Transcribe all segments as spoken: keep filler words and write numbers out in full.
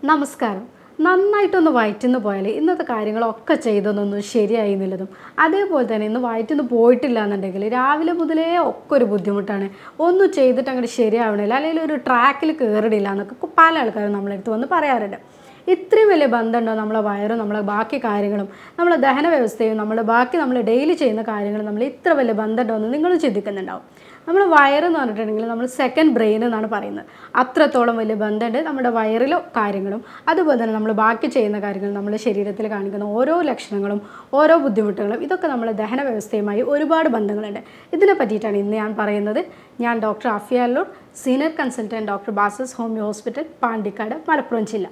നമസ്കാരം. നന്നായിട്ടൊന്ന് വയറ്റിന്ന് പോയാൽ ഇന്നത്തെ കാര്യങ്ങളൊക്കെ ചെയ്തതൊന്നും ശരിയായി എന്നുള്ളതും അതേപോലെ തന്നെ ഇന്ന് വയറ്റിന്ന് പോയിട്ടില്ല എന്നുണ്ടെങ്കിൽ രാവിലെ മുതലേ ഒക്കെ ഒരു ബുദ്ധിമുട്ടാണ്. ഒന്നും ചെയ്തിട്ട് അങ്ങോട്ട് ശരിയാവണില്ല, അല്ലെങ്കിൽ ഒരു ട്രാക്കിൽ കയറിയില്ല എന്നൊക്കെ പല ആൾക്കാരും നമ്മളെടുത്ത് വന്ന് പറയാറുണ്ട്. ഇത്രയും വലിയ ബന്ധമുണ്ടോ നമ്മളെ വയറും നമ്മളെ ബാക്കി കാര്യങ്ങളും നമ്മളെ ദഹന വ്യവസ്ഥയും നമ്മൾ ബാക്കി നമ്മൾ ഡെയിലി ചെയ്യുന്ന കാര്യങ്ങളും നമ്മൾ ഇത്ര വലിയ ബന്ധമുണ്ടോ എന്ന് നിങ്ങൾ ചിന്തിക്കുന്നുണ്ടാവും. നമ്മൾ വയറെന്ന് പറഞ്ഞിട്ടുണ്ടെങ്കിൽ നമ്മൾ സെക്കൻഡ് ബ്രെയിൻ എന്നാണ് പറയുന്നത്. അത്രത്തോളം വലിയ ബന്ധമുണ്ട് നമ്മുടെ വയറിലോ കാര്യങ്ങളും അതുപോലെ തന്നെ നമ്മൾ ബാക്കി ചെയ്യുന്ന കാര്യങ്ങളും നമ്മുടെ ശരീരത്തിൽ കാണിക്കുന്ന ഓരോ ലക്ഷണങ്ങളും ഓരോ ബുദ്ധിമുട്ടുകളും ഇതൊക്കെ നമ്മുടെ ദഹന വ്യവസ്ഥയുമായി ഒരുപാട് ബന്ധങ്ങളുണ്ട്. ഇതിനെ പറ്റിയിട്ടാണ് ഇന്ന് ഞാൻ പറയുന്നത്. ഞാൻ doctor Afiya Allur, senior consultant, doctor Basil's homoeo hospital, Pandikkad, Malappuram ജില്ല.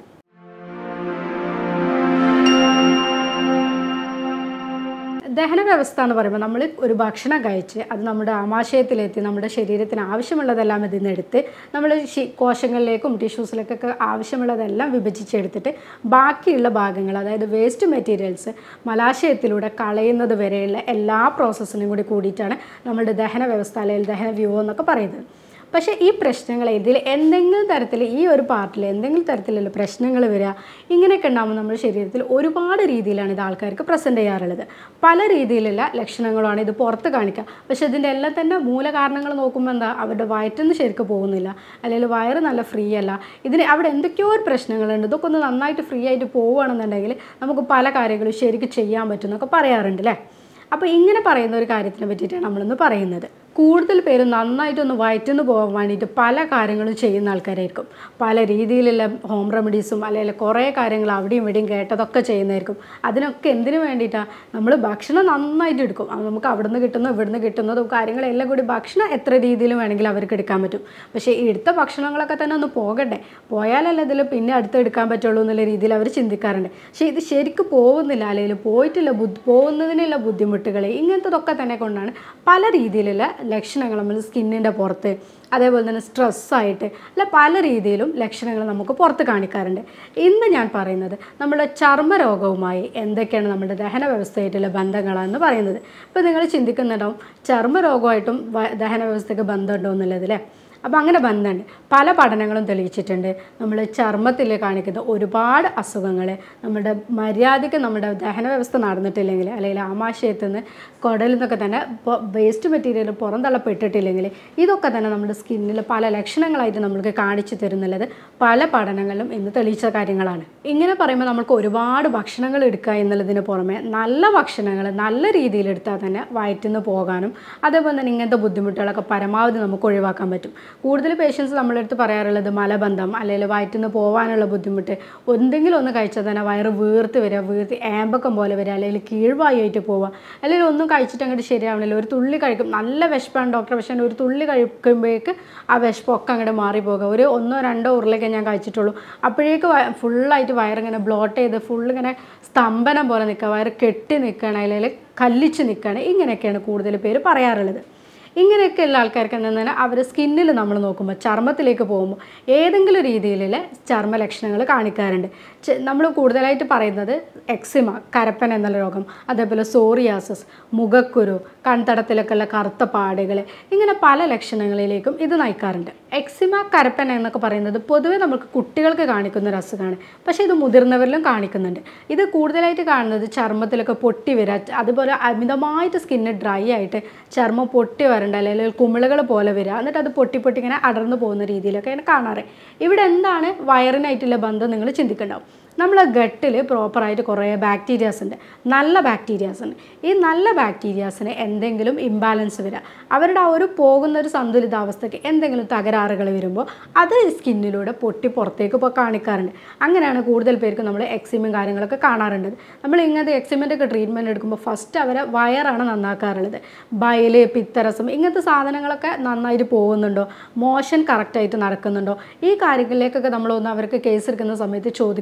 ദഹന വ്യവസ്ഥ എന്ന് പറയുമ്പോൾ നമ്മൾ ഒരു ഭക്ഷണം കഴിച്ച് അത് നമ്മുടെ ആമാശയത്തിലെത്തി നമ്മുടെ ശരീരത്തിന് ആവശ്യമുള്ളതെല്ലാം ഇതിൽ നിന്ന് എടുത്ത് നമ്മൾ കോശങ്ങളിലേക്കും ടിഷ്യൂസിലേക്കൊക്കെ ആവശ്യമുള്ളതെല്ലാം വിഭജിച്ചെടുത്തിട്ട് ബാക്കിയുള്ള ഭാഗങ്ങൾ, അതായത് വേസ്റ്റ് മെറ്റീരിയൽസ് മലാശയത്തിലൂടെ കളയുന്നത് വരെയുള്ള എല്ലാ പ്രോസസ്സിനും കൂടി കൂടിയിട്ടാണ് നമ്മുടെ ദഹന വ്യവസ്ഥ അല്ലെങ്കിൽ ദഹന വ്യൂഹം എന്നൊക്കെ പറയുന്നത്. പക്ഷേ ഈ പ്രശ്നങ്ങൾ ഇതിൽ എന്തെങ്കിലും തരത്തിൽ ഈ ഒരു പാർട്ടിൽ എന്തെങ്കിലും തരത്തിലുള്ള പ്രശ്നങ്ങൾ വരിക ഇങ്ങനെയൊക്കെ ഉണ്ടാകുമ്പോൾ നമ്മുടെ ശരീരത്തിൽ ഒരുപാട് രീതിയിലാണ് ഇത് ആൾക്കാർക്ക് പ്രസൻറ്റ് ചെയ്യാറുള്ളത്. പല രീതിയിലുള്ള ലക്ഷണങ്ങളാണ് ഇത് പുറത്ത് കാണിക്കുക. പക്ഷേ ഇതിൻ്റെ എല്ലാം തന്നെ മൂല കാരണങ്ങൾ നോക്കുമ്പോൾ എന്താ, അവരുടെ വയറ്റിന്ന് ശരിക്കും പോകുന്നില്ല, അല്ലെങ്കിൽ വയറ് നല്ല ഫ്രീ അല്ല, ഇതിന് അവിടെ എന്തൊക്കെയോ ഒരു പ്രശ്നങ്ങളുണ്ട്. ഇതൊക്കെ ഒന്ന് നന്നായിട്ട് ഫ്രീ ആയിട്ട് പോവുകയാണെന്നുണ്ടെങ്കിൽ നമുക്ക് പല കാര്യങ്ങളും ശരിക്കും ചെയ്യാൻ പറ്റും എന്നൊക്കെ പറയാറുണ്ട് അല്ലേ. അപ്പോൾ ഇങ്ങനെ പറയുന്ന ഒരു കാര്യത്തിനെ പറ്റിയിട്ടാണ് നമ്മളിന്ന് പറയുന്നത്. കൂടുതൽ പേര് നന്നായിട്ടൊന്ന് വയറ്റിന്ന് പോകാൻ വേണ്ടിയിട്ട് പല കാര്യങ്ങളും ചെയ്യുന്ന ആൾക്കാരായിരിക്കും. പല രീതിയിലുള്ള ഹോം റെമഡീസും അല്ലെങ്കിൽ കുറേ കാര്യങ്ങൾ അവിടെയും ഇവിടെയും കേട്ടതൊക്കെ ചെയ്യുന്നതായിരിക്കും. അതിനൊക്കെ എന്തിനു വേണ്ടിയിട്ടാണ്, നമ്മൾ ഭക്ഷണം നന്നായിട്ട് എടുക്കും. അത് നമുക്ക് അവിടെ നിന്ന് കിട്ടുന്നതും ഇവിടുന്ന് കിട്ടുന്നതും കാര്യങ്ങളെല്ലാം കൂടി ഭക്ഷണം എത്ര രീതിയിലും വേണമെങ്കിൽ അവർക്ക് എടുക്കാൻ പറ്റും. പക്ഷേ ഈ എടുത്ത ഭക്ഷണങ്ങളൊക്കെ തന്നെ ഒന്ന് പോകണ്ടേ, പോയാലല്ല ഇതിൽ പിന്നെ അടുത്തെടുക്കാൻ പറ്റുള്ളൂ എന്നുള്ള രീതിയിൽ അവർ ചിന്തിക്കാറുണ്ട്. പക്ഷേ ഇത് ശരിക്കും പോകുന്നില്ല, അല്ലെങ്കിൽ പോയിട്ടില്ല, ബുദ്ധി പോകുന്നതിനുള്ള ബുദ്ധിമുട്ടുകൾ ഇങ്ങനത്തതൊക്കെ തന്നെ കൊണ്ടാണ് പല രീതിയിലുള്ള ലക്ഷണങ്ങൾ നമ്മൾ സ്കിന്നിൻ്റെ പുറത്ത്, അതേപോലെ തന്നെ സ്ട്രെസ്സായിട്ട് അല്ല പല രീതിയിലും ലക്ഷണങ്ങൾ നമുക്ക് പുറത്ത് കാണിക്കാറുണ്ട്. ഇന്ന് ഞാൻ പറയുന്നത് നമ്മുടെ ചർമ്മരോഗവുമായി എന്തൊക്കെയാണ് നമ്മുടെ ദഹന വ്യവസ്ഥയായിട്ടുള്ള ബന്ധങ്ങളാണെന്ന് പറയുന്നത്. ഇപ്പോൾ നിങ്ങൾ ചിന്തിക്കുന്നുണ്ടാവും ചർമ്മരോഗമായിട്ടും ദഹന വ്യവസ്ഥയ്ക്ക് ബന്ധമുണ്ടോ എന്നുള്ളത് അല്ലേ. അപ്പോൾ അങ്ങനെ ബന്ധമുണ്ട്. പല പഠനങ്ങളും തെളിയിച്ചിട്ടുണ്ട്. നമ്മൾ ചർമ്മത്തിൽ കാണിക്കുന്ന ഒരുപാട് അസുഖങ്ങൾ നമ്മുടെ മര്യാദയ്ക്ക് നമ്മുടെ ദഹന വ്യവസ്ഥ നടന്നിട്ടില്ലെങ്കിൽ, അല്ലെങ്കിൽ ആമാശയത്തിൽ നിന്ന് കുടലിൽ നിന്നൊക്കെ തന്നെ ഇപ്പോൾ വേസ്റ്റ് മെറ്റീരിയൽ പുറന്തള്ളപ്പെട്ടിട്ടില്ലെങ്കിൽ ഇതൊക്കെ തന്നെ നമ്മുടെ സ്കിന്നിൽ പല ലക്ഷണങ്ങളായിട്ട് നമ്മൾക്ക് കാണിച്ചു തരുന്നുള്ളത് പല പഠനങ്ങളിലും ഇന്ന് തെളിയിച്ച കാര്യങ്ങളാണ്. ഇങ്ങനെ പറയുമ്പോൾ നമുക്ക് ഒരുപാട് ഭക്ഷണങ്ങൾ എടുക്കുക എന്നുള്ളതിന് പുറമെ നല്ല ഭക്ഷണങ്ങൾ നല്ല രീതിയിൽ എടുത്താൽ തന്നെ വയറ്റിന്ന് പോകാനും അതേപോലെ തന്നെ ഇങ്ങനത്തെ ബുദ്ധിമുട്ടുകളൊക്കെ പരമാവധി നമുക്ക് ഒഴിവാക്കാൻ പറ്റും. കൂടുതൽ പേഷ്യൻസ് നമ്മളെടുത്ത് പറയാറുള്ളത് മലബന്ധം അല്ലെങ്കിൽ വയറ്റിന്ന് പോകാനുള്ള ബുദ്ധിമുട്ട്, എന്തെങ്കിലും ഒന്ന് കഴിച്ചാൽ തന്നെ വയറ് വീർത്ത് വരിക, വീർത്ത് ഏമ്പക്കം പോലെ വരിക, അല്ലെങ്കിൽ കീഴ്വായിട്ട് പോവുക, അല്ലെങ്കിൽ ഒന്നും കഴിച്ചിട്ട് അങ്ങോട്ട് ശരിയാവണില്ല. ഒരു തുള്ളി കഴിക്കും, നല്ല വിശപ്പാണ് ഡോക്ടർ, പക്ഷേ ഒരു തുള്ളി കഴിക്കുമ്പോഴേക്ക് ആ വിശപ്പൊക്കെ അങ്ങോട്ട് മാറിപ്പോകുക. ഒരു ഒന്നോ രണ്ടോ ഉരുളൊക്കെ ഞാൻ കഴിച്ചിട്ടുള്ളൂ, അപ്പോഴേക്ക് ഫുള്ളായിട്ട് വയറിങ്ങനെ ബ്ലോട്ട് ചെയ്ത് ഫുള്ളിങ്ങനെ സ്തംഭനം പോലെ നിൽക്കുക, വയറ് കെട്ടി നിൽക്കുകയാണ്, അല്ലെങ്കിൽ കല്ലിച്ച് നിൽക്കുകയാണ്. ഇങ്ങനെയൊക്കെയാണ് കൂടുതൽ പേര് പറയാറുള്ളത്. ഇങ്ങനെയൊക്കെയുള്ള ആൾക്കാർക്ക് എന്താണെന്ന് അവർ സ്കിന്നിൽ നമ്മൾ നോക്കുമ്പോൾ ചർമ്മത്തിലേക്ക് പോകുമ്പോൾ ഏതെങ്കിലും രീതിയിലുള്ള ചർമ്മ ലക്ഷണങ്ങൾ കാണിക്കാറുണ്ട്. നമ്മൾ കൂടുതലായിട്ട് പറയുന്നത് എക്സിമ, കരപ്പൻ എന്നുള്ള രോഗം, അതേപോലെ സോറിയാസിസ്, മുഖക്കുരു, കൺതടത്തിലൊക്കെ ഉള്ള കറുത്ത പാടുകൾ, ഇങ്ങനെ പല ലക്ഷണങ്ങളിലേക്കും ഇത് നയിക്കാറുണ്ട്. എക്സിമ, കരപ്പൻ എന്നൊക്കെ പറയുന്നത് പൊതുവെ നമുക്ക് കുട്ടികൾക്ക് കാണിക്കുന്ന ഒരു അസുഖമാണ്. പക്ഷേ ഇത് മുതിർന്നവരിലും കാണിക്കുന്നുണ്ട്. ഇത് കൂടുതലായിട്ട് കാണുന്നത് ചർമ്മത്തിലൊക്കെ പൊട്ടി വരിക, അതുപോലെ അമിതമായിട്ട് സ്കിന്ന് ഡ്രൈ ആയിട്ട് ചർമ്മം പൊട്ടി വരണ്ട, അല്ലെങ്കിൽ കുമിളകൾ പോലെ വരിക, എന്നിട്ട് അത് പൊട്ടി പൊട്ടി ഇങ്ങനെ അടർന്നു പോകുന്ന രീതിയിലൊക്കെയാണ് കാണാറ്. ഇവിടെ എന്താണ് വയറിനായിട്ടുള്ള ബന്ധം നിങ്ങൾ ചിന്തിക്കുന്നുണ്ടാവും. നമ്മളെ ഗട്ടിൽ പ്രോപ്പറായിട്ട് കുറേ ബാക്ടീരിയാസ് ഉണ്ട്, നല്ല ബാക്ടീരിയാസ് ഉണ്ട്. ഈ നല്ല ബാക്ടീരിയാസിന് എന്തെങ്കിലും ഇംബാലൻസ് വരിക, അവരുടെ ആ ഒരു പോകുന്ന ഒരു സന്തുലിതാവസ്ഥയ്ക്ക് എന്തെങ്കിലും തകരാറുകൾ വരുമ്പോൾ അത് സ്കിന്നിലൂടെ പൊട്ടി പുറത്തേക്ക് ഇപ്പോൾ കാണിക്കാറുണ്ട്. അങ്ങനെയാണ് കൂടുതൽ പേർക്ക് നമ്മൾ എക്സിമും കാര്യങ്ങളൊക്കെ കാണാറുണ്ട്. നമ്മൾ ഇങ്ങനത്തെ എക്സിമിൻ്റെ ഒക്കെ ട്രീറ്റ്മെൻറ്റ് എടുക്കുമ്പോൾ ഫസ്റ്റ് അവരെ വയറാണ് നന്നാക്കാറുള്ളത്. ബയല്, പിത്തരസം ഇങ്ങനത്തെ സാധനങ്ങളൊക്കെ നന്നായിട്ട് പോകുന്നുണ്ടോ, മോഷൻ കറക്റ്റായിട്ട് നടക്കുന്നുണ്ടോ, ഈ കാര്യങ്ങളിലേക്കൊക്കെ നമ്മളൊന്ന് അവർക്ക് കേസ് എടുക്കുന്ന സമയത്ത് ചോദിക്കുമ്പോൾ തന്നെ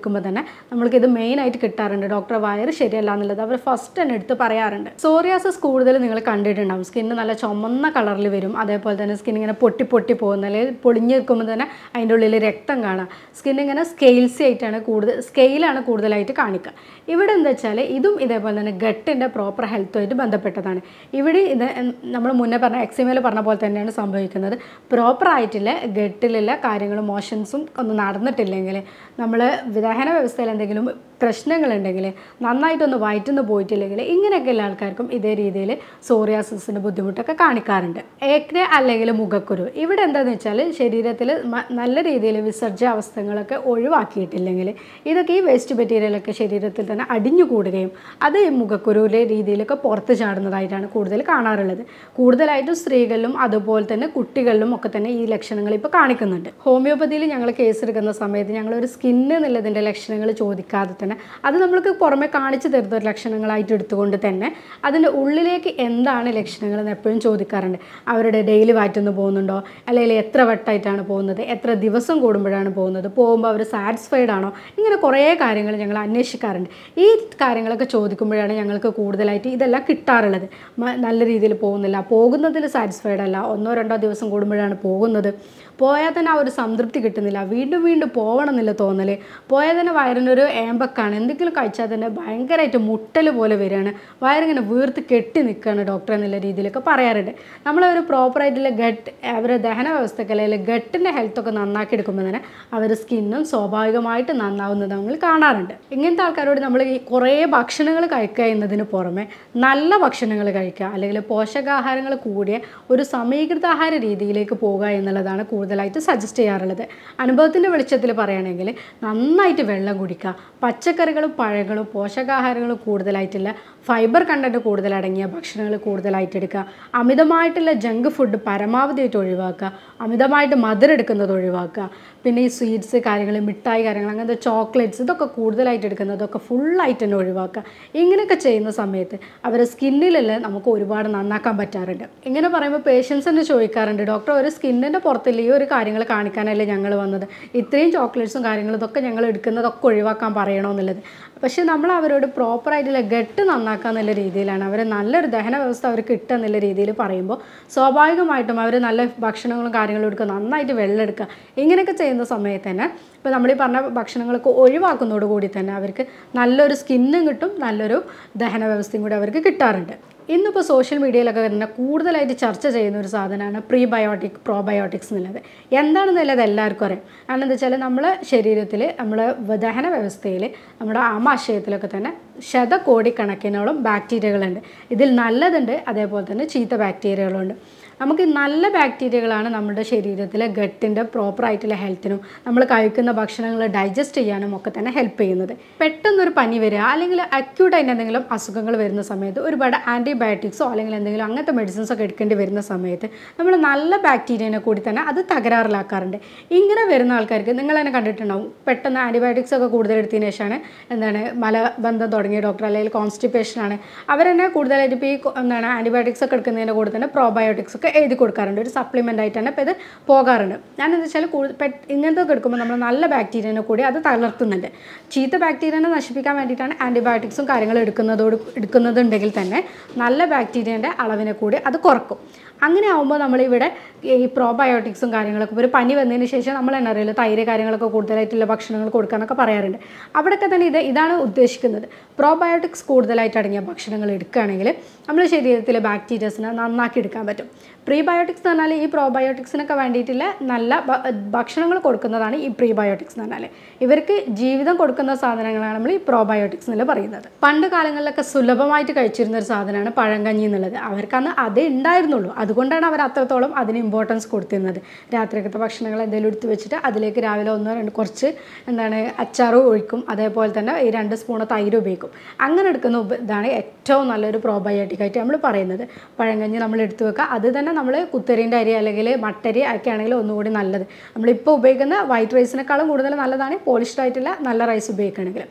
നമ്മൾക്കിത് മെയിനായിട്ട് കിട്ടാറുണ്ട്. ഡോക്ടറെ വയറ് ശരിയല്ല എന്നുള്ളത് അവർ ഫസ്റ്റ് തന്നെ എടുത്ത് പറയാറുണ്ട്. സോറിയാസിസ് കൂടുതൽ നിങ്ങൾ കണ്ടിട്ടുണ്ടാവും. സ്കിന്ന് നല്ല ചുമന്ന കളറിൽ വരും. അതേപോലെ തന്നെ സ്കിൻ ഇങ്ങനെ പൊട്ടി പൊട്ടി പോകുന്ന, അല്ലെങ്കിൽ പൊളിഞ്ഞ് നിൽക്കുമ്പോൾ തന്നെ അതിൻ്റെ ഉള്ളിൽ രക്തം കാണാം. സ്കിൻ ഇങ്ങനെ സ്കെയിൽസി ആയിട്ടാണ് കൂടുതൽ സ്കെയിലാണ് കൂടുതലായിട്ട് കാണിക്കുക. ഇവിടെ എന്താ വെച്ചാൽ ഇതും ഇതേപോലെ തന്നെ ഗട്ടിൻ്റെ പ്രോപ്പർ ഹെൽത്തുമായിട്ട് ബന്ധപ്പെട്ടതാണ്. ഇവിടെ ഇത് നമ്മൾ മുന്നേ പറഞ്ഞ എക്സിമയിൽ പറഞ്ഞ പോലെ തന്നെയാണ് സംഭവിക്കുന്നത്. പ്രോപ്പറായിട്ടുള്ള ഗട്ടിലുള്ള കാര്യങ്ങളും മോഷൻസും ഒന്നും നടന്നിട്ടില്ലെങ്കിൽ, നമ്മൾ ദഹന വ്യവസ്ഥയിൽ എന്തെങ്കിലും പ്രശ്നങ്ങളുണ്ടെങ്കിൽ, നന്നായിട്ടൊന്ന് വയറ്റുന്ന് പോയിട്ടില്ലെങ്കിൽ, ഇങ്ങനെയൊക്കെയുള്ള ആൾക്കാർക്കും ഇതേ രീതിയിൽ സോറിയാസിസിൻ്റെ ബുദ്ധിമുട്ടൊക്കെ കാണിക്കാറുണ്ട്. ഏക്നെ അല്ലെങ്കിൽ മുഖക്കുരു, ഇവിടെ എന്താണെന്ന് വെച്ചാൽ ശരീരത്തിൽ നല്ല രീതിയിൽ വിസർജ്യ അവസ്ഥകളൊക്കെ ഒഴിവാക്കിയിട്ടില്ലെങ്കിൽ ഇതൊക്കെ ഈ വേസ്റ്റ് മെറ്റീരിയലൊക്കെ ശരീരത്തിൽ തന്നെ അടിഞ്ഞു കൂടുകയും അത് ഈ മുഖക്കുരുവിലെ രീതിയിലൊക്കെ പുറത്ത് ചാടുന്നതായിട്ടാണ് കൂടുതൽ കാണാറുള്ളത്. കൂടുതലായിട്ടും സ്ത്രീകളിലും അതുപോലെ തന്നെ കുട്ടികളിലും ഒക്കെ തന്നെ ഈ ലക്ഷണങ്ങൾ ഇപ്പോൾ കാണിക്കുന്നുണ്ട്. ഹോമിയോപ്പതിയിൽ ഞങ്ങൾ കേസ് എടുക്കുന്ന സമയത്ത് ഞങ്ങളൊരു സ്കിന്ന് എന്നുള്ളതിൻ്റെ ലക്ഷണങ്ങൾ ചോദിക്കാതെ തന്നെ അത് നമ്മൾക്ക് പുറമെ കാണിച്ചു തരുന്ന ഒരു ലക്ഷണങ്ങളായിട്ട് എടുത്തുകൊണ്ട് തന്നെ അതിൻ്റെ ഉള്ളിലേക്ക് എന്താണ് ലക്ഷണങ്ങൾ എന്ന് എപ്പോഴും ചോദിക്കാറുണ്ട്. അവരുടെ ഡെയിലി വയറ്റുന്ന് പോകുന്നുണ്ടോ, അല്ലെങ്കിൽ എത്ര വട്ടമായിട്ടാണ് പോകുന്നത്, എത്ര ദിവസം കൂടുമ്പോഴാണ് പോകുന്നത്, പോകുമ്പോൾ അവർ സാറ്റിസ്ഫൈഡ് ആണോ, ഇങ്ങനെ കുറേ കാര്യങ്ങൾ ഞങ്ങൾ അന്വേഷിക്കാറുണ്ട്. ഈ കാര്യങ്ങളൊക്കെ ചോദിക്കുമ്പോഴാണ് ഞങ്ങൾക്ക് കൂടുതലായിട്ട് ഇതെല്ലാം കിട്ടാറുള്ളത്. നല്ല രീതിയിൽ പോകുന്നില്ല, പോകുന്നതിൽ സാറ്റിസ്ഫൈഡ് അല്ല, ഒന്നോ രണ്ടോ ദിവസം കൂടുമ്പോഴാണ് പോകുന്നത്, പോയാൽ തന്നെ ആ ഒരു സംതൃപ്തി കിട്ടുന്നില്ല, വീണ്ടും വീണ്ടും പോകണം എന്നില്ല തോന്നൽ, പോയാൽ തന്നെ വയറിനൊരു ഏമ്പക്കാണ്, എന്തെങ്കിലും കഴിച്ചാൽ തന്നെ ഭയങ്കരമായിട്ട് മുട്ടൽ പോലെ വരികയാണ്, വയറിങ്ങനെ വീർത്ത് കെട്ടി നിൽക്കുകയാണ് ഡോക്ടർ എന്നുള്ള രീതിയിലൊക്കെ പറയാറുണ്ട്. നമ്മളൊരു പ്രോപ്പറായിട്ടുള്ള ഗട്ട് അവരുടെ ദഹന വ്യവസ്ഥയ്ക്ക് അല്ലെങ്കിൽ ഗട്ടിൻ്റെ ഹെൽത്തൊക്കെ നന്നാക്കി എടുക്കുമ്പോൾ തന്നെ അവരുടെ സ്കിന്നും സ്വാഭാവികമായിട്ട് നന്നാവുന്നത് നമ്മൾ കാണാറുണ്ട്. ഇങ്ങനത്തെ ആൾക്കാരോട് നമ്മൾ ഈ കുറേ ഭക്ഷണങ്ങൾ കഴിക്കുക എന്നതിന് പുറമെ നല്ല ഭക്ഷണങ്ങൾ കഴിക്കുക, അല്ലെങ്കിൽ പോഷകാഹാരങ്ങൾ കൂടിയ ഒരു സമീകൃതാഹാര രീതിയിലേക്ക് പോകുക എന്നുള്ളതാണ് കൂടുതലായിട്ട് സജസ്റ്റ് ചെയ്യാറുള്ളത്. അനുഭവത്തിൻ്റെ വെളിച്ചത്തിൽ പറയുകയാണെങ്കിൽ നന്നായിട്ട് വെള്ളം കുടിക്കുക, പച്ചക്കറികളും പഴങ്ങളും പോഷകാഹാരങ്ങളും കൂടുതലായിട്ടുള്ള ഫൈബർ കണ്ടൻറ്റ് കൂടുതലടങ്ങിയ ഭക്ഷണങ്ങൾ കൂടുതലായിട്ട് എടുക്കുക, അമിതമായിട്ടുള്ള ജങ്ക് ഫുഡ് പരമാവധിയായിട്ട് ഒഴിവാക്കുക, അമിതമായിട്ട് മധുരം എടുക്കുന്നത് ഒഴിവാക്കുക, പിന്നെ ഈ സ്വീറ്റ്സ് കാര്യങ്ങൾ, മിഠായി കാര്യങ്ങൾ, അങ്ങനത്തെ ചോക്ലേറ്റ്സ് ഇതൊക്കെ കൂടുതലായിട്ട് എടുക്കുന്നതൊക്കെ ഫുള്ളായിട്ട് തന്നെ ഒഴിവാക്കുക. ഇങ്ങനെയൊക്കെ ചെയ്യുന്ന സമയത്ത് അവരുടെ സ്കിന്നിലെല്ലാം നമുക്ക് ഒരുപാട് നന്നാക്കാൻ പറ്റാറുണ്ട്. ഇങ്ങനെ പറയുമ്പോൾ പേഷ്യൻസ് തന്നെ ചോദിക്കാറുണ്ട്, ഡോക്ടർ ഒരു സ്കിന്നിൻ്റെ പുറത്തുള്ള ഈ ഒരു കാര്യങ്ങൾ കാണിക്കാനല്ലേ ഞങ്ങൾ വന്നത്, ഇത്രയും ചോക്ലേറ്റ്സും കാര്യങ്ങളും ഇതൊക്കെ ഞങ്ങൾ എടുക്കുന്നതൊക്കെ ഒഴിവാക്കാൻ പറയണമെന്നുള്ളത്. പക്ഷേ നമ്മൾ അവരോട് പ്രോപ്പറായിട്ടുള്ള ഗട്ട് നന്നാക്കുക എന്നുള്ള രീതിയിലാണ്, അവർ നല്ലൊരു ദഹന വ്യവസ്ഥ അവർക്ക് കിട്ടുക എന്നുള്ള രീതിയിൽ പറയുമ്പോൾ സ്വാഭാവികമായിട്ടും അവർ നല്ല ഭക്ഷണങ്ങളും കാര്യങ്ങളും എടുക്കുക, നന്നായിട്ട് വെള്ളം എടുക്കുക, ഇങ്ങനെയൊക്കെ ചെയ്യുന്ന സമയത്ത് തന്നെ ഇപ്പോൾ നമ്മൾ ഈ പറഞ്ഞ ഭക്ഷണങ്ങളൊക്കെ ഒഴിവാക്കുന്നതോടുകൂടി തന്നെ അവർക്ക് നല്ലൊരു സ്കിന്നും കിട്ടും, നല്ലൊരു ദഹന വ്യവസ്ഥയും കൂടി അവർക്ക് കിട്ടാറുണ്ട്. ഇന്നിപ്പോൾ സോഷ്യൽ മീഡിയയിലൊക്കെ തന്നെ കൂടുതലായിട്ട് ചർച്ച ചെയ്യുന്ന ഒരു സാധനമാണ് പ്രീബയോട്ടിക് പ്രോബയോട്ടിക്സ് എന്നുള്ളത്. എന്താണെന്നുള്ളത് എല്ലാവർക്കും അറിയാം. കാരണം എന്താ വെച്ചാൽ നമ്മളെ ശരീരത്തിൽ നമ്മുടെ ദഹന വ്യവസ്ഥയിൽ നമ്മുടെ ആമാശയത്തിലൊക്കെ തന്നെ ശതകോടിക്കണക്കിനോളം ബാക്ടീരിയകളുണ്ട്. ഇതിൽ നല്ലതുണ്ട്, അതേപോലെ തന്നെ ചീത്ത ബാക്ടീരിയകളുണ്ട്. നമുക്ക് നല്ല ബാക്ടീരിയകളാണ് നമ്മുടെ ശരീരത്തിലെ ഗട്ടിൻ്റെ പ്രോപ്പറായിട്ടുള്ള ഹെൽത്തിനും നമ്മൾ കഴിക്കുന്ന ഭക്ഷണങ്ങൾ ഡൈജസ്റ്റ് ചെയ്യാനും ഒക്കെ തന്നെ ഹെൽപ്പ് ചെയ്യുന്നത്. പെട്ടെന്നൊരു പനി വരിക അല്ലെങ്കിൽ അക്യൂട്ടായിട്ട് എന്തെങ്കിലും അസുഖങ്ങൾ വരുന്ന സമയത്ത് ഒരുപാട് ആൻറ്റിബയോട്ടിക്സോ അല്ലെങ്കിൽ എന്തെങ്കിലും അങ്ങനത്തെ മെഡിസിൻസോ ഒക്കെ എടുക്കേണ്ടി വരുന്ന സമയത്ത് നമ്മൾ നല്ല ബാക്ടീരിയനെ കൂടി തന്നെ അത് തകരാറിലാക്കാറുണ്ട്. ഇങ്ങനെ വരുന്ന ആൾക്കാർക്ക് നിങ്ങൾ തന്നെ കണ്ടിട്ടുണ്ടാവും, പെട്ടെന്ന് ആൻറ്റിബയോട്ടിക്സ് ഒക്കെ കൂടുതൽ എടുത്തതിന് ശേഷമാണ് എന്താണ് മലബന്ധം തുടങ്ങിയ ഡോക്ടർ അല്ലെങ്കിൽ കോൺസ്റ്റിപ്പേഷനാണ് അവരെന്നെ കൂടുതലായിട്ട് ഇപ്പോൾ ഈ എന്താണ് ആൻറ്റിബയോട്ടിക്സ് ഒക്കെ എടുക്കുന്നതിൻ്റെ കൂടെ തന്നെ പ്രോബയോട്ടിക്സ് ഒക്കെ എഴുതി കൊടുക്കാറുണ്ട്. ഒരു സപ്ലിമെൻ്റ് ആയിട്ടാണ് ഇപ്പോൾ ഇത് പോകാറുണ്ട്. ഞാനെന്താ വെച്ചാൽ ഇങ്ങനത്തെ എടുക്കുമ്പോൾ നമ്മൾ നല്ല ബാക്ടീരിയനെ കൂടി അത് തളർത്തുന്നുണ്ട്. ചീത്ത ബാക്ടീരിയനെ നശിപ്പിക്കാൻ വേണ്ടിയിട്ടാണ് ആൻറ്റിബയോട്ടിക്സും കാര്യങ്ങളും എടുക്കുന്നതോട് എടുക്കുന്നതുണ്ടെങ്കിൽ തന്നെ നല്ല ബാക്ടീരിയൻ്റെ അളവിനെ കൂടി അത് കുറക്കും. അങ്ങനെ ആകുമ്പോൾ നമ്മളിവിടെ ഈ പ്രോബയോട്ടിക്സും കാര്യങ്ങളൊക്കെ ഒരു പനി വന്നതിന് ശേഷം നമ്മൾ തന്നെ അറിയില്ല തൈര് കാര്യങ്ങളൊക്കെ കൂടുതലായിട്ടുള്ള ഭക്ഷണങ്ങൾ കൊടുക്കാനൊക്കെ പറയാറുണ്ട്. അവിടെയൊക്കെ തന്നെ ഇത് ഇതാണ് ഉദ്ദേശിക്കുന്നത്. പ്രോബയോട്ടിക്സ് കൂടുതലായിട്ട് അടങ്ങിയ ഭക്ഷണങ്ങൾ എടുക്കുകയാണെങ്കിൽ നമ്മുടെ ശരീരത്തിലെ ബാക്ടീരിയസിനെ നന്നാക്കി എടുക്കാൻ പറ്റും. പ്രീബയോട്ടിക്സ് എന്ന് പറഞ്ഞാൽ ഈ പ്രോബയോട്ടിക്സിനൊക്കെ വേണ്ടിയിട്ടുള്ള നല്ല ഭക്ഷണങ്ങൾ കൊടുക്കുന്നതാണ് ഈ പ്രീബയോട്ടിക്സ് എന്ന് പറഞ്ഞാൽ. ഇവർക്ക് ജീവിതം കൊടുക്കുന്ന സാധനങ്ങളാണ് നമ്മൾ ഈ പ്രോബയോട്ടിക്സ് എന്നുള്ള പറയുന്നത്. പണ്ട് കാലങ്ങളിലൊക്കെ സുലഭമായിട്ട് കഴിച്ചിരുന്ന ഒരു സാധനമാണ് പഴങ്കഞ്ഞി എന്നുള്ളത്. അവർക്കന്ന് അതേ ഉണ്ടായിരുന്നുള്ളൂ. അതുകൊണ്ടാണ് അവർ അത്രത്തോളം അതിന് ഇമ്പോർട്ടൻസ് കൊടുത്തിരുന്നത്. രാത്രിക്കത്തെ ഭക്ഷണങ്ങൾ എന്തെങ്കിലും എടുത്ത് വെച്ചിട്ട് അതിലേക്ക് രാവിലെ ഒന്നോ രണ്ട് കുറച്ച് എന്താണ് അച്ചാറ് ഒഴിക്കും, അതേപോലെ തന്നെ ഈ രണ്ട് സ്പൂണ് തൈര് ഉപയോഗിക്കും. അങ്ങനെ എടുക്കുന്ന ഇതാണ് ഏറ്റവും നല്ലൊരു പ്രോബയോട്ടിക്കായിട്ട് നമ്മൾ പറയുന്നത്. പഴങ്കഞ്ഞി നമ്മൾ എടുത്തു വെക്കുക. അത് തന്നെ നമ്മൾ കുത്തരീൻ്റെ അരി അല്ലെങ്കിൽ മട്ടരി ഒക്കെ ആണെങ്കിൽ ഒന്നുകൂടി നല്ലത്. നമ്മളിപ്പോൾ ഉപയോഗിക്കുന്ന വൈറ്റ് റൈസിനേക്കാളും കൂടുതൽ നല്ലതാണ് പോളിഷ്ഡ് ആയിട്ടുള്ള നല്ല റൈസ് ഉപയോഗിക്കുകയാണെങ്കിൽ.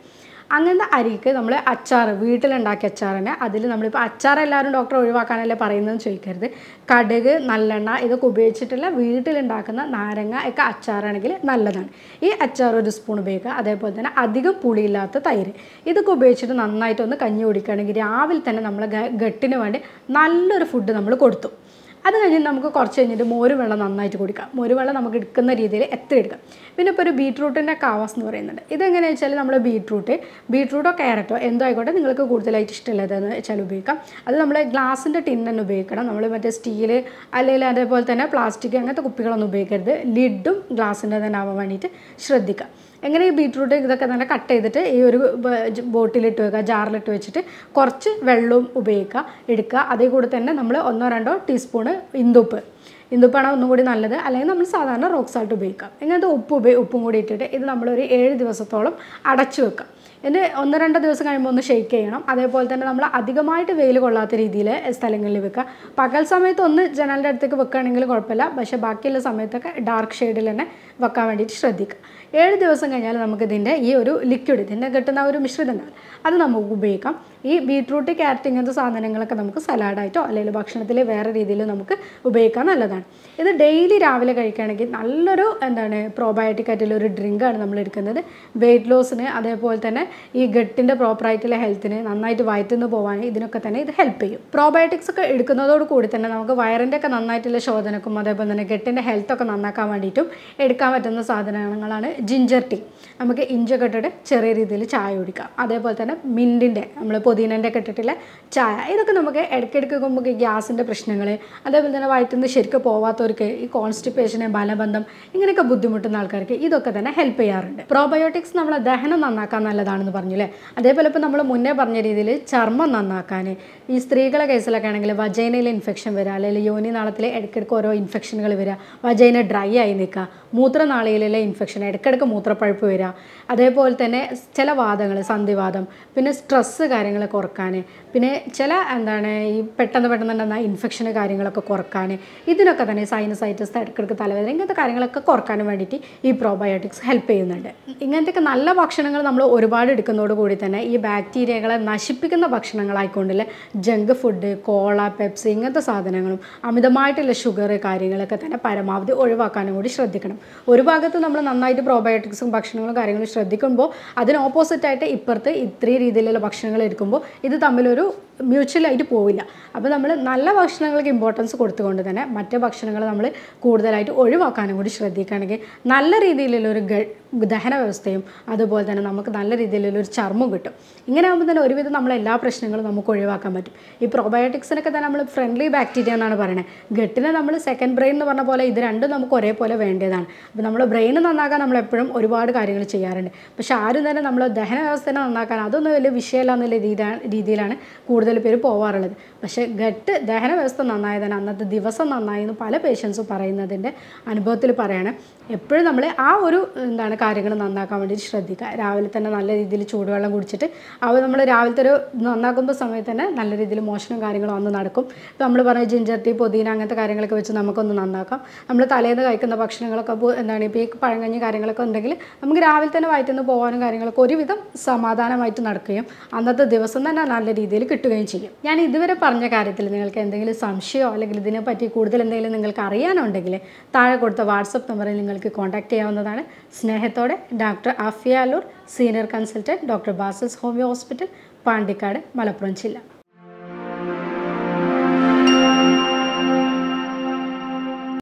അങ്ങനത്തെ അരിക്ക് നമ്മൾ അച്ചാർ വീട്ടിലുണ്ടാക്കിയ അച്ചാർ തന്നെ അതിൽ നമ്മളിപ്പോൾ അച്ചാർ എല്ലാവരും ഡോക്ടർ ഒഴിവാക്കാനല്ലേ പറയുന്നതെന്ന് ചോദിക്കരുത്. കടുക്, നല്ലെണ്ണ ഇതൊക്കെ ഉപയോഗിച്ചിട്ടുള്ള വീട്ടിലുണ്ടാക്കുന്ന നാരങ്ങ ഒക്കെ അച്ചാറാണെങ്കിൽ നല്ലതാണ്. ഈ അച്ചാർ ഒരു സ്പൂൺ ഉപയോഗിക്കുക. അതേപോലെ തന്നെ അധികം പുളിയില്ലാത്ത തൈര് ഇതൊക്കെ ഉപയോഗിച്ചിട്ട് നന്നായിട്ടൊന്ന് കഞ്ഞി കുടിക്കുകയാണെങ്കിൽ രാവിലെ തന്നെ നമ്മൾ ഗട്ടിന് വേണ്ടി നല്ലൊരു ഫുഡ് നമ്മൾ കൊടുത്തു. അത് കഴിഞ്ഞ് നമുക്ക് കുറച്ച് കഴിഞ്ഞിട്ട് മോര് വെള്ളം നന്നായിട്ട് കുടിക്കാം. മോര് വെള്ളം നമുക്ക് എടുക്കുന്ന രീതിയിൽ എത്ര എടുക്കാം. പിന്നെ ഇപ്പോൾ ഒരു ബീട്രൂട്ടിൻ്റെ കാവാസ് എന്ന് പറയുന്നുണ്ട്. ഇതെങ്ങനെയാണെന്ന് വെച്ചാൽ നമ്മൾ ബീട്രൂട്ട് ബീട്രൂട്ടോ ക്യാരറ്റോ എന്തോ ആയിക്കോട്ടെ നിങ്ങൾക്ക് കൂടുതലായിട്ട് ഇഷ്ടമുള്ളതെന്ന് വെച്ചാൽ ഉപയോഗിക്കാം. അത് നമ്മൾ ഗ്ലാസിൻ്റെ ടിൻ തന്നെ ഉപയോഗിക്കണം. നമ്മൾ മറ്റേ സ്റ്റീൽ അല്ലെങ്കിൽ അതേപോലെ തന്നെ പ്ലാസ്റ്റിക് അങ്ങനത്തെ കുപ്പികളൊന്നും ഉപയോഗിക്കരുത്. ലിഡും ഗ്ലാസിൻ്റെ തന്നെ ആവാൻ വേണ്ടിയിട്ട് ശ്രദ്ധിക്കുക. എങ്ങനെ ഈ ബീട്രൂട്ട് ഇതൊക്കെ തന്നെ കട്ട് ചെയ്തിട്ട് ഈ ഒരു ബോട്ടിലിട്ട് വെക്കുക, ജാറിലിട്ട് വെച്ചിട്ട് കുറച്ച് വെള്ളവും ഉപയോഗിക്കുക എടുക്കുക. അതേ കൂടെ തന്നെ നമ്മൾ ഒന്നോ രണ്ടോ ടീസ്പൂണ് ഇന്ദുപ്പ് ഇന്ദുപ്പാണ് ഒന്നും കൂടി നല്ലത്. അല്ലെങ്കിൽ നമ്മൾ സാധാരണ റോക്ക് സാൾട്ട് ഉപയോഗിക്കാം. ഇങ്ങനത്തെ ഉപ്പ് ഉപയോഗി ഉപ്പും കൂടി ഇട്ടിട്ട് ഇത് നമ്മളൊരു ഏഴ് ദിവസത്തോളം അടച്ചു വെക്കാം. ഇതിന് ഒന്ന് രണ്ട് ദിവസം കഴിയുമ്പോൾ ഒന്ന് ഷെയ്ക്ക് ചെയ്യണം. അതേപോലെ തന്നെ നമ്മൾ അധികമായിട്ട് വെയിൽ കൊള്ളാത്ത രീതിയിൽ സ്ഥലങ്ങളിൽ വെക്കുക. പകൽ സമയത്ത് ഒന്ന് ജനലിൻ്റെ അടുത്തേക്ക് വെക്കുകയാണെങ്കിൽ കുഴപ്പമില്ല. പക്ഷേ ബാക്കിയുള്ള സമയത്തൊക്കെ ഡാർക്ക് ഷെയ്ഡിൽ തന്നെ വെക്കാൻ വേണ്ടിയിട്ട് ശ്രദ്ധിക്കുക. ഏഴ് ദിവസം കഴിഞ്ഞാൽ നമുക്കിതിൻ്റെ ഈ ഒരു ലിക്വിഡ് ഇതിൻ്റെ കിട്ടുന്ന ഒരു മിശ്രിതം ഉണ്ടാകും അത് നമുക്ക് ഉപയോഗിക്കാം. ഈ ബീട്രൂട്ട്, ക്യാരറ്റ് ഇങ്ങനത്തെ സാധനങ്ങളൊക്കെ നമുക്ക് സലാഡായിട്ടോ അല്ലെങ്കിൽ ഭക്ഷണത്തിൽ വേറെ രീതിയിൽ നമുക്ക് ഉപയോഗിക്കാൻ നല്ലതാണ്. ഇത് ഡെയിലി രാവിലെ കഴിക്കുകയാണെങ്കിൽ നല്ലൊരു എന്താണ് പ്രോബയോട്ടിക് ആയിട്ടുള്ള ഒരു ഡ്രിങ്കാണ് നമ്മൾ എടുക്കുന്നത്. വെയിറ്റ് ലോസിന് അതേപോലെ തന്നെ ഈ ഗട്ടിൻ്റെ പ്രോപ്പറായിട്ടുള്ള ഹെൽത്തിന് നന്നായിട്ട് വയറ്റുന്ന് പോകാൻ ഇതിനൊക്കെ തന്നെ ഇത് ഹെൽപ്പ് ചെയ്യും. പ്രോബയോട്ടിക്സ് ഒക്കെ എടുക്കുന്നതോട് കൂടി തന്നെ നമുക്ക് വയറിൻ്റെ ഒക്കെ നന്നായിട്ടുള്ള ശോധനക്കും അതേപോലെ തന്നെ ഗട്ടിൻ്റെ ഹെൽത്തൊക്കെ നന്നാക്കാൻ വേണ്ടിയിട്ടും എടുക്കാൻ പറ്റുന്ന സാധനങ്ങളാണ് ജിഞ്ചർ ടീ. നമുക്ക് ഇഞ്ചൊക്കെ ഇട്ടിട്ട് ചെറിയ രീതിയിൽ ചായ കുടിക്കാം. അതേപോലെ തന്നെ മിൻറ്റിൻ്റെ നമ്മൾ പുതിനൻ്റെ ഒക്കെ ഇട്ടിട്ടുള്ള ചായ ഇതൊക്കെ നമുക്ക് ഇടയ്ക്കിടയ്ക്ക് നമുക്ക് ഗ്യാസിൻ്റെ പ്രശ്നങ്ങൾ അതേപോലെ തന്നെ വയറ്റുന്ന് ശരിക്കും പോവാത്തവർക്ക് ഈ കോൺസ്റ്റിപ്പേഷന് ബലബന്ധം ഇങ്ങനെയൊക്കെ ബുദ്ധിമുട്ടുന്ന ആൾക്കാർക്ക് ഇതൊക്കെ തന്നെ ഹെൽപ്പ് ചെയ്യാറുണ്ട്. പ്രോബയോട്ടിക്സ് നമ്മളെ ദഹനം നന്നാക്കാൻ നല്ലതാണെന്ന് പറഞ്ഞില്ലേ. അതേപോലെ ഇപ്പോൾ നമ്മൾ മുന്നേ പറഞ്ഞ രീതിയിൽ ചർമ്മം നന്നാക്കാൻ ഈ സ്ത്രീകളെ കേസിലൊക്കെ ആണെങ്കിൽ വജൈനയിൽ ഇൻഫെക്ഷൻ വരിക അല്ലെങ്കിൽ യോനി നാളത്തിൽ ഇടയ്ക്കിടയ്ക്ക് ഓരോ ഇൻഫെക്ഷനുകൾ വരിക, വജൈന ഡ്രൈ ആയി നിൽക്കുക, മൂത്രനാളിയിലെ ഇൻഫെക്ഷൻ ഇടയ്ക്കിടയ്ക്ക് മൂത്രപ്പഴുപ്പ് വരിക, അതേപോലെ തന്നെ ചില വാദങ്ങൾ സന്ധിവാദം, പിന്നെ സ്ട്രെസ്സ് കാര്യങ്ങൾ കുറക്കാൻ, പിന്നെ ചില എന്താണ് ഈ പെട്ടെന്ന് പെട്ടെന്ന് തന്നെ ഇൻഫെക്ഷന് കാര്യങ്ങളൊക്കെ കുറക്കാൻ, ഇതിനൊക്കെ തന്നെ സൈനസൈറ്റിസ് ഇടയ്ക്കിടയ്ക്ക് തലവേദന ഇങ്ങനത്തെ കാര്യങ്ങളൊക്കെ കുറക്കാനും വേണ്ടിയിട്ട് ഈ പ്രോബയോട്ടിക്സ് ഹെൽപ്പ് ചെയ്യുന്നുണ്ട്. ഇങ്ങനത്തെയൊക്കെ നല്ല ഭക്ഷണങ്ങൾ നമ്മൾ ഒരുപാട് എടുക്കുന്നതോടുകൂടി തന്നെ ഈ ബാക്ടീരിയകളെ നശിപ്പിക്കുന്ന ഭക്ഷണങ്ങളായിക്കൊണ്ടില്ല ജങ്ക് ഫുഡ്, കോള, പെപ്സി ഇങ്ങനത്തെ സാധനങ്ങളും അമിതമായിട്ടുള്ള ഷുഗർ കാര്യങ്ങളൊക്കെ തന്നെ പരമാവധി ഒഴിവാക്കാനും കൂടി ശ്രദ്ധിക്കണം. ഒരു ഭാഗത്ത് നമ്മൾ നന്നായിട്ട് പ്രോബയോട്ടിക്സും ഭക്ഷണങ്ങളും കാര്യങ്ങളും ശ്രദ്ധിക്കുമ്പോൾ അതിന് ഓപ്പോസിറ്റായിട്ട് ഇപ്പുറത്ത് ഇത്രയും രീതിയിലുള്ള ഭക്ഷണങ്ങൾ എടുക്കുമ്പോൾ ഇത് തമ്മിലൊരു മ്യൂച്വലായിട്ട് പോവില്ല. അപ്പോൾ നമ്മൾ നല്ല ഭക്ഷണങ്ങൾക്ക് ഇമ്പോർട്ടൻസ് കൊടുത്തുകൊണ്ട് തന്നെ മറ്റു ഭക്ഷണങ്ങൾ നമ്മൾ കൂടുതലായിട്ട് ഒഴിവാക്കാനും കൂടി ശ്രദ്ധിക്കുകയാണെങ്കിൽ നല്ല രീതിയിലുള്ളൊരു ദഹന വ്യവസ്ഥയും അതുപോലെ തന്നെ നമുക്ക് നല്ല രീതിയിലുള്ളൊരു ചർമ്മം കിട്ടും. ഇങ്ങനെ ആകുമ്പോൾ തന്നെ ഒരുവിധം നമ്മൾ എല്ലാ പ്രശ്നങ്ങളും നമുക്ക് ഒഴിവാക്കാൻ പറ്റും. ഈ പ്രോബയോട്ടിക്സിനൊക്കെ തന്നെ നമ്മൾ ഫ്രണ്ട്ലി ബാക്ടീരിയ എന്നാണ് പറയുന്നത്. ഗട്ടിനെ നമ്മൾ സെക്കൻഡ് ബ്രെയിൻ എന്ന് പറഞ്ഞ പോലെ ഇത് രണ്ടും നമുക്ക് ഒരേപോലെ വേണ്ടതാണ്. അപ്പോൾ നമ്മൾ ബ്രെയിൻ നന്നാക്കാൻ നമ്മൾ എപ്പോഴും ഒരുപാട് കാര്യങ്ങൾ ചെയ്യാറുണ്ട്. പക്ഷെ ആരും തന്നെ നമ്മൾ ദഹന വ്യവസ്ഥനെ നന്നാക്കാൻ അതൊന്നും വലിയ വിഷയമല്ല എന്നുള്ള രീതിയാണ് രീതിയിലാണ് കൂടുതൽ പേര് പോവാറുള്ളത്. പക്ഷേ ഗട്ട് ദഹന വ്യവസ്ഥ നന്നായി തന്നെ അന്നത്തെ ദിവസം നന്നായി എന്ന് പല പേഷ്യൻസും പറയുന്നതിൻ്റെ അനുഭവത്തിൽ പറയാണ്. എപ്പോഴും നമ്മൾ ആ ഒരു എന്താണ് കാര്യങ്ങൾ നന്നാക്കാൻ വേണ്ടി ശ്രദ്ധിക്കുക. രാവിലെ തന്നെ നല്ല രീതിയിൽ ചൂടുവെള്ളം കുടിച്ചിട്ട് അവ നമ്മൾ രാവിലത്തെ ഒരു നന്നാക്കുമ്പോൾ സമയത്ത് തന്നെ നല്ല രീതിയിൽ മോഷണം കാര്യങ്ങളും വന്ന് നടക്കും. ഇപ്പോൾ നമ്മൾ പറഞ്ഞ ജിഞ്ചർ ടീ, പുതിന അങ്ങനത്തെ കാര്യങ്ങളൊക്കെ വെച്ച് നമുക്കൊന്ന് നന്നാക്കാം. നമ്മൾ തലേന്ന് കഴിക്കുന്ന ഭക്ഷണങ്ങളൊക്കെ എന്താണ് ഇപ്പോൾ ഈ പഴങ്കഞ്ഞി കാര്യങ്ങളൊക്കെ ഉണ്ടെങ്കിൽ നമുക്ക് രാവിലെ തന്നെ വയറ്റുന്ന് പോകാനും കാര്യങ്ങളൊക്കെ ഒരുവിധം സമാധാനമായിട്ട് നടക്കുകയും അന്നത്തെ ദിവസം തന്നെ നല്ല രീതിയിൽ കിട്ടുകയും ചെയ്യും. ഞാൻ ഇതുവരെ പറഞ്ഞ കാര്യത്തിൽ നിങ്ങൾക്ക് എന്തെങ്കിലും സംശയമോ അല്ലെങ്കിൽ ഇതിനെപ്പറ്റി കൂടുതൽ എന്തെങ്കിലും നിങ്ങൾക്ക് അറിയാനുണ്ടെങ്കിൽ താഴെ കൊടുത്ത വാട്സപ്പ് നമ്പറിൽ നിങ്ങൾക്ക് കോൺടാക്ട് ചെയ്യാവുന്നതാണ്. സ്നേഹത്തോടെ doctor Afiya Allur, senior consultant, doctor Basil's homoeo hospital, Pandikkad, Malappuram ജില്ല.